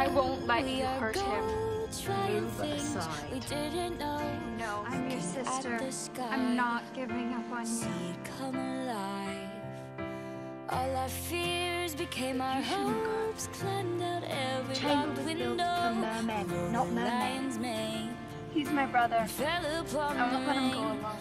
I won't let you hurt him. Move aside. No, I'm your sister. I'm not giving up on you. All our fears became our hopes, climbed out every Tangled is built for mermen, not mermaids. He's my brother. I won't let him go alone.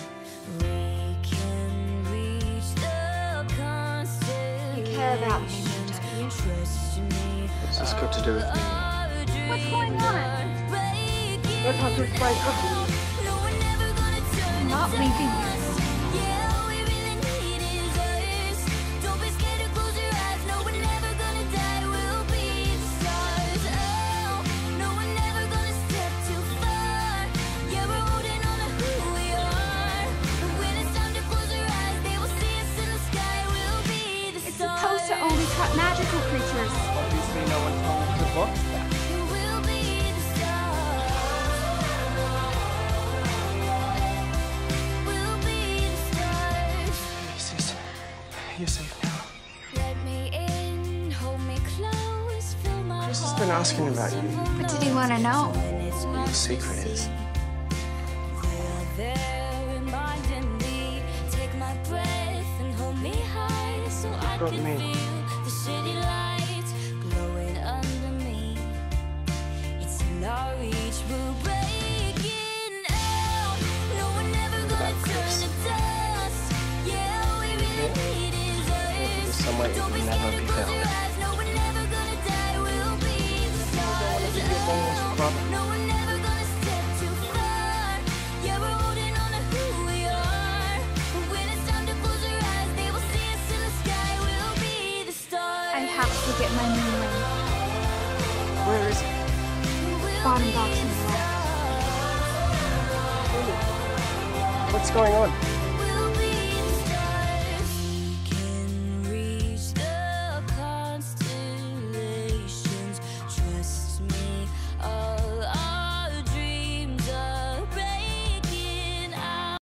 You care about me, don't you? What's this got to do with me? What's going on? I can't do it right. I'm not leaving you. To only cut magical creatures. Obviously no one told the box that. Sis, you're safe now. Chris has been asking about you. What did he want to know? What your secret is. Got me. The city lights glowing under me. It's in our reach, we're breaking out. No one ever gonna turn to dust. Yeah, we really need is us. Somewhere you will never be found. No one ever gonna die, we'll be the stars. No one ever gonna step too far. Yeah, we're holding on to who we are. But when it's time to close our eyes, they will see us in the sky. I have to get my new ring. Where is it? Bottom box in the left. What's going on?